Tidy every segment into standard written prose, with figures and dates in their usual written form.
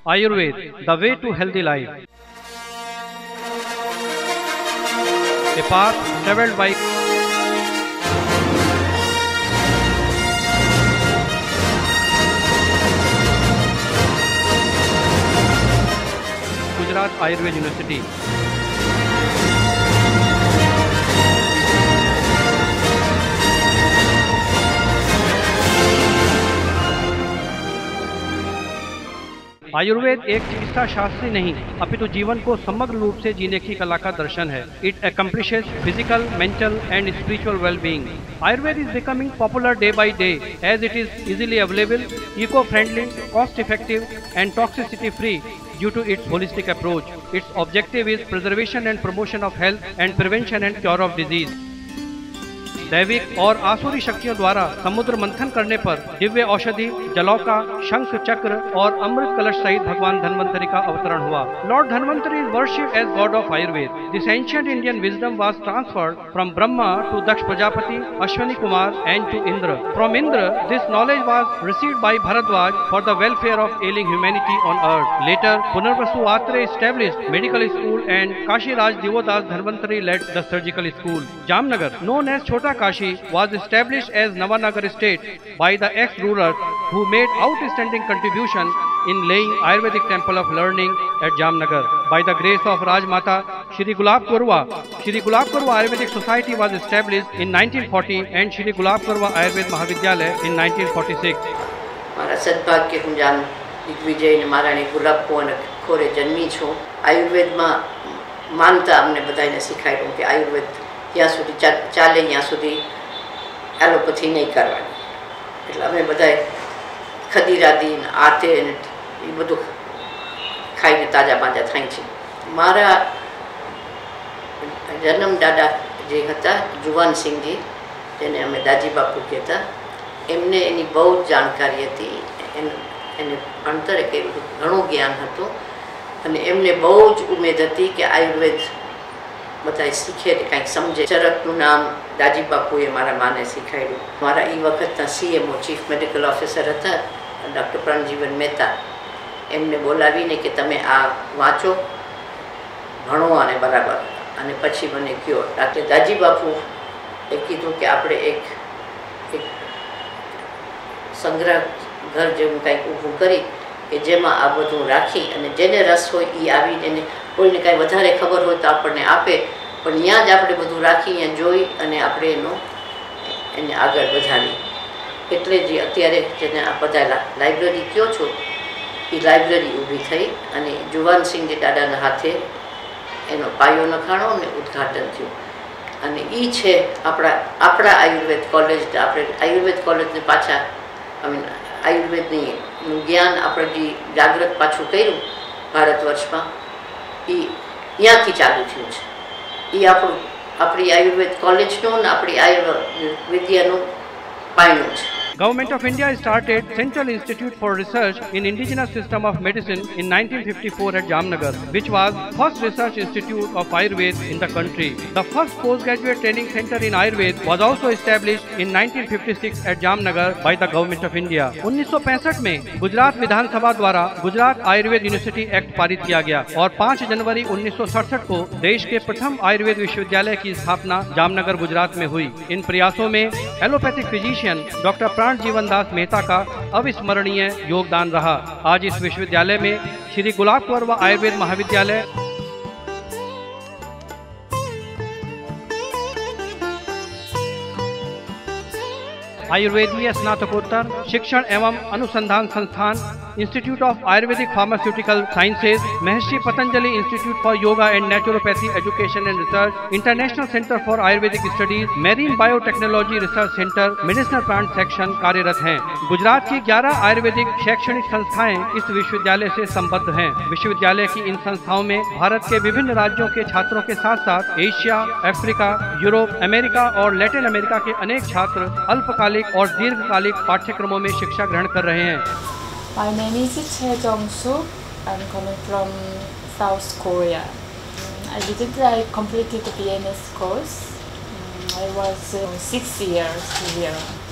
Ayurved, the way to healthy life. A path travelled by Gujarat Ayurved University. Ayurveda एक चिकित्सा शास्त्र नहीं अपितु जीवन को समग्र रूप से जीने की कला का दर्शन है. It accomplishes physical, mental and spiritual well-being. Ayurved is becoming popular day by day as it is easily available, eco-friendly, cost-effective and toxicity-free due to its holistic approach. Its objective is preservation and promotion of health and prevention and cure of disease. दैविक और आसुरी शक्तियों द्वारा समुद्र मंथन करने पर दिव्य औषधि, जलौका, शंख चक्र और अमृत कलश सहित भगवान धन्वंतरी का अवतरण हुआ. Lord Dhanvantari is worshipped as god of Ayurved. This ancient Indian wisdom was transferred from Brahma to Daksh Prajapati, Ashwani Kumar and to Indra. From Indra, this knowledge was received by Bharadwaj for the welfare of ailing humanity on earth. Later, Punarvasu Atre established medical school and Kashi Raj Divodas Dhanvantari led the surgical school. Jamnagar, known as Chota Kashi, was established as Navanagar state by the ex-rulers who made outstanding contribution in laying Ayurvedic temple of learning at Jamnagar. By the grace of Rajmata Shri Gulab Kaurwa Ayurvedic Society was established in 1940 and Shri Gulab Kaurwa Ayurved Mahavidyalaya in 1946. મારા સદભાગ્ય હું જાણ દિગ્વિજય ને મારાની ગુલાબપો અને ખોરે જન્મી છું. આયુર્વેદમાં માનતા અમને બધાને શીખાડ્યું કે આયુર્વેદ ત્યાં સુધી ચાલે ત્યાં સુધી એલોપેથી નહીં કરવાની. એટલે અમે બધાએ ખદીરાદી આતે એ બધું ખાઈને તાજા બાજા થાય છે. મારા જન્મ દાદા જે હતા જુવાન સિંહજી, જેને અમે દાજી બાપુ કહેતા, એમને એની બહુ જ જાણકારી હતી. એને ભણતરે કર્યું, ઘણું જ્ઞાન હતું અને એમને બહુ જ ઉમેદ હતી કે આયુર્વેદ બધા શીખે કંઈક સમજે. ચરકનું નામ દાજી બાપુએ મારા માને શીખાડ્યું. મારા એ વખતના CMO ચીફ મેડિકલ ઓફિસર હતા ડૉક્ટર પ્રાણજીવન મહેતા, એમને બોલાવીને કે તમે આ વાંચો, ભણો અને બરાબર અને પછી મને કહો. ડૉક્ટર દાજી બાપુએ કીધું કે આપણે એક સંગ્રહ ઘર જેવું કંઈક ઊભું કરી કે જેમાં આ બધું રાખી અને જેને રસ હોય એ આવીને કોઈને કાંઈ વધારે ખબર હોય તો આપણને આપે, પણ ત્યાં જ આપણે બધું રાખી ત્યાં જોઈ અને આપણે એને આગળ વધારી. એટલે જે અત્યારે જેને આ બધા લાઇબ્રેરી કહો છો એ લાઇબ્રેરી ઊભી થઈ અને જુવાનસિંહજી દાદાના હાથે એનો પાયો નખાણો અને ઉદ્ઘાટન થયું. અને એ છે આપણા આયુર્વેદ કોલેજ. આપણે આયુર્વેદ કોલેજને પાછા આયુર્વેદનું જ્ઞાન આપણે જે જાગૃત પાછું કર્યું ભારત વર્ષમાં એ ત્યાંથી ચાલુ થયું છે. એ આપણી આયુર્વેદ કોલેજનું ને આપણી આયુર્વેદિયાનું પાયણું છે. Government of India started Central Institute for Research in Indigenous System of Medicine in 1954 at Jamnagar, which was first research institute of Ayurved in the country. The first postgraduate training center in Ayurved was also established in 1956 at Jamnagar by the Government of India. 1965 में गुजरात विधानसभा द्वारा Gujarat Ayurveda university act पारित किया गया और 5 जनवरी 1967 को देश के प्रथम आयुर्वेद विश्वविद्यालय की स्थापना जामनगर गुजरात में हुई. इन प्रयासों में एलोपैथिक फिजिशियन डॉक्टर जीवन दास मेहता का अविस्मरणीय योगदान रहा. आज इस विश्वविद्यालय में श्री गुलाब कौरवा आयुर्वेद महाविद्यालय आयुर्वेदीय स्नातकोत्तर शिक्षण एवं अनुसंधान संस्थान, institute of ayurvedic pharmaceutical sciences, Maharshi Patanjali institute for yoga and naturopathy education and research, international centre for ayurvedic studies, marine biotechnology research centre, medicinal plant section कार्यरत हैं. गुजरात की 11 आयुर्वेदिक शैक्षणिक संस्थाएं इस विश्वविद्यालय से संबद्ध हैं. विश्वविद्यालय की इन संस्थाओं में भारत के विभिन्न राज्यों के छात्रों के साथ साथ एशिया, अफ्रीका, यूरोप, अमेरिका और लैटिन अमेरिका के अनेक छात्र अल्पकालिक और दीर्घकालिक पाठ्यक्रमों में शिक्षा ग्रहण कर रहे हैं. My name is Che Jong-soo. I'm coming from South Korea. I completed the BMS course. I was 6 years here.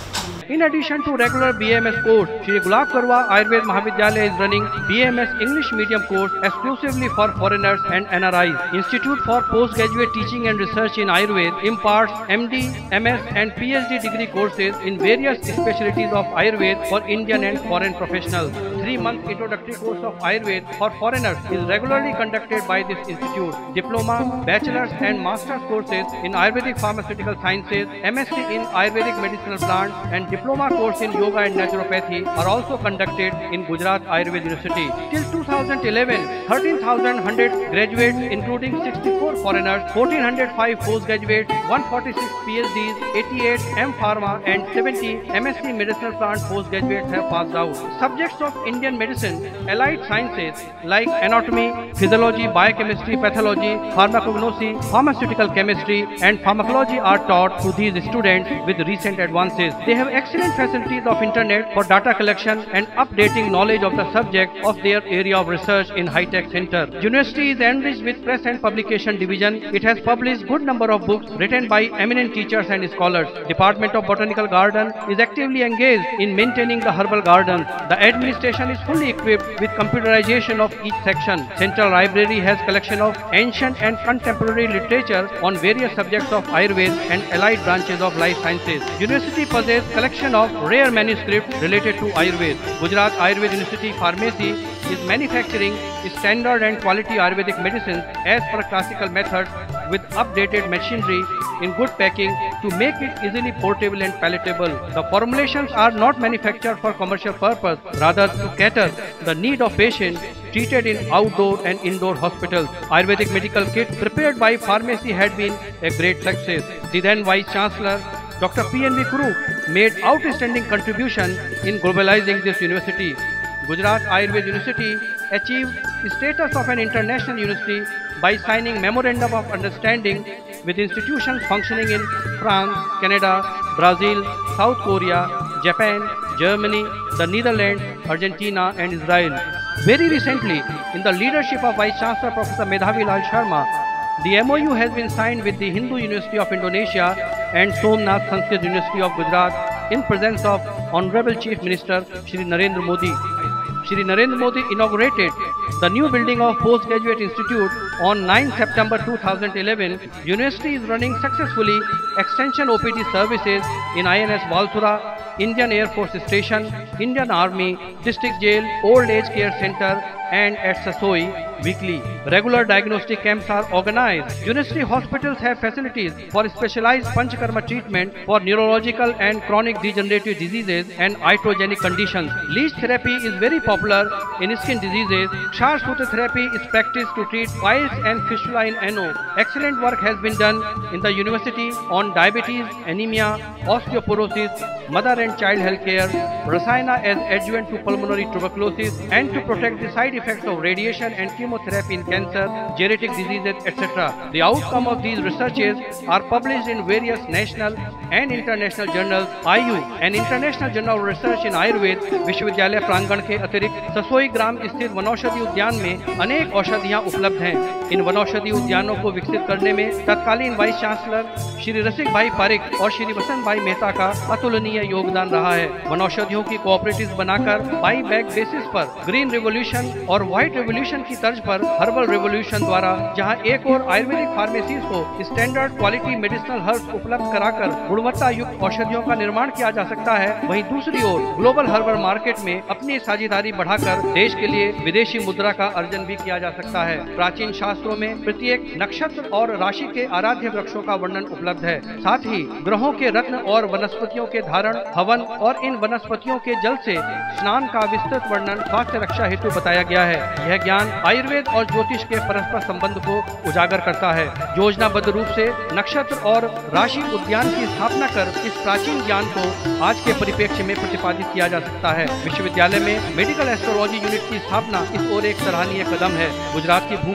In addition to regular BAMS course, Shri Gulab Karwa Ayurved Mahavidyalaya is running BAMS English medium course exclusively for foreigners and NRIs. Institute for Postgraduate Teaching and Research in Ayurved imparts MD, MS and PhD degree courses in various specialties of Ayurved for Indian and foreign professionals. 3-month introductory course of Ayurved for foreigners is regularly conducted by this institute. Diploma, bachelor's and master's courses in Ayurvedic Pharmaceutical Sciences, MSc in Ayurvedic Medicinal Plants and diploma course in Yoga and Naturopathy are also conducted in Gujarat Ayurved University. Till 2011, 13,100 graduates including 64 foreigners, 1,405 postgraduates, 146 PhDs, 88 M.Pharma and 70 MSc Medicinal Plant postgraduates have passed out. Subjects of Indian medicine, allied sciences like anatomy, physiology, biochemistry, pathology, pharmacognosy, pharmaceutical chemistry and pharmacology are taught to these students with recent advances. They have excellent facilities of internet for data collection and updating knowledge of the subject of their area of research in high-tech center. University is enriched with press and publication division. It has published good number of books written by eminent teachers and scholars. Department of Botanical Garden is actively engaged in maintaining the herbal gardens. The administration is fully equipped with computerization of each section. Central Library has collection of ancient and contemporary literature on various subjects of Ayurveda and allied branches of life sciences. University possesses collection of rare manuscripts related to Ayurveda. Gujarat Ayurved University Pharmacy is manufacturing standard and quality Ayurvedic medicines as per classical methods with updated machinery in good packing to make it easily portable and palatable. The formulations are not manufactured for commercial purpose, rather to cater the need of patients treated in outdoor and indoor hospitals. Ayurvedic medical kit prepared by pharmacy had been a great success. The then Vice Chancellor Dr. P.N.V. Kuru made outstanding contribution in globalizing this university. Gujarat Ayurved University achieved status of an international university by signing Memorandum of Understanding with institutions functioning in France, Canada, Brazil, South Korea, Japan, Germany, the Netherlands, Argentina and Israel. Very recently, in the leadership of Vice Chancellor Professor Medhavi Lal Sharma, the MOU has been signed with the Hindu University of Indonesia and Somnath Sanskrit University of Gujarat in presence of Honorable Chief Minister Shri Narendra Modi. Shri Narendra Modi inaugurated the new building of Postgraduate Institute on 9 September 2011. University is running successfully extension OPD services in INS Valthura, Indian Air Force Station, Indian Army, District Jail, Old Age Care Center and at Sasoi weekly. Regular diagnostic camps are organized. University hospitals have facilities for specialized Panchakarma treatment for neurological and chronic degenerative diseases and iatrogenic conditions. Leech therapy is very popular in skin diseases. Kshar Sutra therapy is practiced to treat piles and fistula in ano. Excellent work has been done in the university on diabetes, anemia, osteoporosis, mother and child health care, Rasayana as adjuvant to pulmonary tuberculosis and to protect the side effects of radiation and chemotherapy in cancer, geriatric diseases, etc. The outcome of these researches are published in various national and international journals. Ayu an international journal of research in Ayurveda विश्वविद्यालय प्रांगण के अतिरिक्त ससोई ग्राम स्थित वनौषधि उद्यान में अनेक औषधियां उपलब्ध हैं। इन वनौषधि उद्यानों को विकसित करने में तत्कालीन वाइस चांसलर श्री रसिक भाई पारिक और श्री वसंत भाई मेहता का अतुलनीय योगदान रहा है। वनौषधियों की कोऑपरेटिव्स बनाकर बाई बैक बेसिस पर ग्रीन रेवोल्यूशन और व्हाइट रेवोल्यूशन की तर्ज पर हर्बल रेवोल्यूशन द्वारा जहां एक और आयुर्वेदिक फार्मेसीज को स्टैंडर्ड क्वालिटी मेडिसिनल हर्ब्स उपलब्ध कराकर गुणवत्ता युक्त औषधियों का निर्माण किया जा सकता है, वहीं दूसरी ओर ग्लोबल हर्बल मार्केट में अपनी साझेदारी बढ़ाकर देश के लिए विदेशी मुद्रा का अर्जन भी किया जा सकता है। प्राचीन शास्त्रों में प्रत्येक नक्षत्र और राशि के आराध्य वृक्षों का वर्णन उपलब्ध है। साथ ही ग्रहों के रत्न और वनस्पतियों के धारण, हवन और इन वनस्पतियों के जल से स्नान का विस्तृत वर्णन स्वास्थ्य रक्षा हेतु बताया गया है। यह ज्ञान आयुर्वेद और ज्योतिष के परस्पर संबंध को उजागर करता है। योजनाबद्ध रूप से नक्षत्र और राशि उद्यान की स्थापना कर इस प्राचीन ज्ञान को आज के परिप्रेक्ष्य में प्रतिपादित किया जा सकता है। विश्वविद्यालय में मेडिकल एस्ट्रोलॉजी यूनिट की स्थापना इस ओर एक सराहनीय कदम है। गुजरात की भूमि से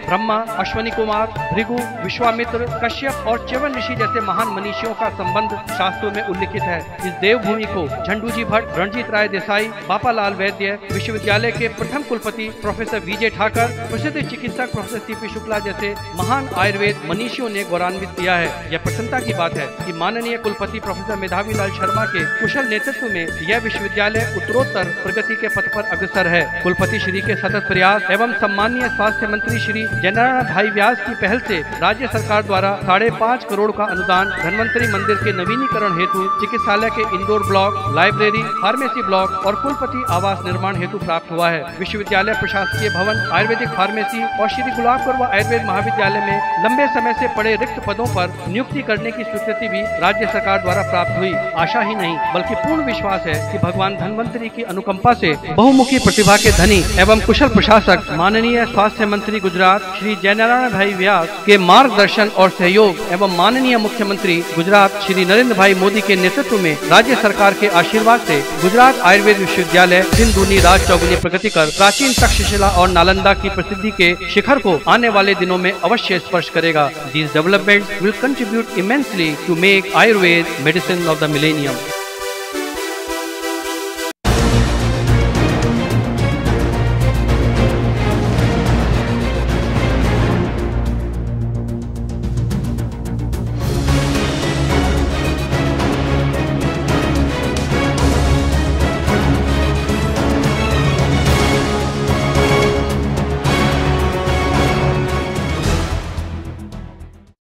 ब्रह्मा, अश्वनी कुमार, भृगु, विश्वामित्र, कश्यप और च्यवन ऋषि जैसे महान मनीषियों का संबंध शास्त्रों में उल्लिखित है। इस देवभूमि को झंडूजी भट्ट, रणजीत राय देसाई, बापालाल वैद्य, विश्वविद्यालय के प्रथम कुलपति प्रोफेसर विजय ठाकर, प्रसिद्ध चिकित्सक प्रोफेसर सीपी शुक्ला जैसे महान आयुर्वेद मनीषियों ने गौरवान्वित किया है। यह प्रसन्नता की बात है कि माननीय कुलपति प्रोफेसर मेधावी लाल शर्मा के कुशल नेतृत्व में यह विश्वविद्यालय उत्तरोत्तर प्रगति के पथ पर अग्रसर है। कुलपति श्री के सतत प्रयास एवं सम्मानीय स्वास्थ्य मंत्री श्री जयनारायण भाई व्यास की पहल से राज्य सरकार द्वारा 5.5 करोड़ का अनुदान धन्वंतरी मंदिर के नवीनीकरण हेतु, चिकित्सालय के indoor block, library, pharmacy block और कुलपति आवास निर्माण हेतु प्राप्त हुआ है। विश्वविद्यालय प्रशासकीय भवन, आयुर्वेदिक फार्मेसी और श्री गुलाब कौर आयुर्वेद महाविद्यालय में लंबे समय से पड़े रिक्त पदों पर नियुक्ति करने की स्वीकृति भी राज्य सरकार द्वारा प्राप्त हुई। आशा ही नहीं बल्कि पूर्ण विश्वास है कि भगवान धन्वंतरी की अनुकंपा से बहुमुखी प्रतिभा के धनी एवं कुशल प्रशासक माननीय स्वास्थ्य मंत्री गुजरात श्री जयनारायण भाई व्यास के मार्गदर्शन और सहयोग एवं माननीय मुख्यमंत्री गुजरात श्री नरेंद्र भाई मोदी के नेतृत्व में राज्य सरकार के आशीर्वाद से गुजरात आयुर्वेद विश्वविद्यालय दिन दूनी रात चौगुनी प्रगति कर प्राचीन तक्षशिला और नालंदा की प्रसिद्धि के शिखर को आने वाले दिनों में अवश्य स्पर्श करेगा। These developments will contribute immensely to make Ayurved medicine of the millennium.